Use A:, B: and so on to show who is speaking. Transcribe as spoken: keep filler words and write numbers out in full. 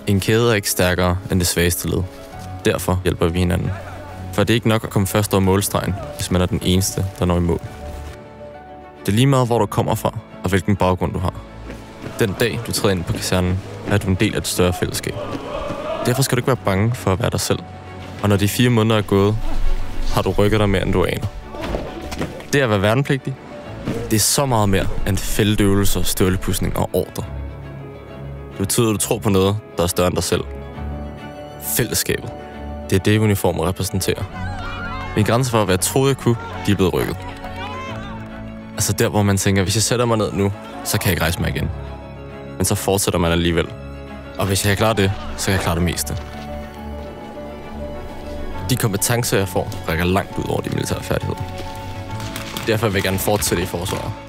A: En kæde er ikke stærkere end det svageste led. Derfor hjælper vi hinanden. For det er ikke nok at komme først over målstregen, hvis man er den eneste, der når i mål. Det er lige meget, hvor du kommer fra, og hvilken baggrund du har. Den dag, du træder ind på kasernen, er du en del af et større fællesskab. Derfor skal du ikke være bange for at være dig selv. Og når de fire måneder er gået, har du rykket dig mere, end du aner. Det at være værnepligtig, det er så meget mere end feltøvelser, støvlepudsning og ordre. Det betyder, at du tror på noget, der er større end dig selv. Fællesskabet. Det er det, uniformer repræsenterer. Min grænse for, hvad jeg troede, jeg kunne, de er blevet rykket. Altså der, hvor man tænker, hvis jeg sætter mig ned nu, så kan jeg ikke rejse mig igen. Men så fortsætter man alligevel. Og hvis jeg kan klare det, så kan jeg klare det meste. De kompetencer, jeg får, rækker langt ud over de militære færdigheder. Derfor vil jeg gerne fortsætte i forsvaret.